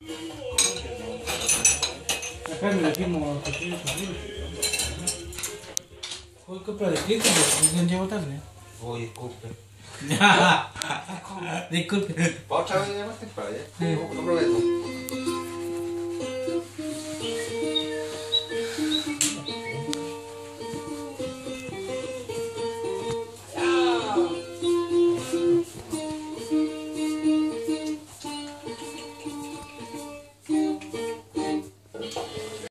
Acá me dijimos que tiene que salir. Hoy compra de qué, porque llevo tarde. Oh, disculpe. Disculpe. ¿Otra vez llamaste para allá? Sí. ¿Cómo prometo?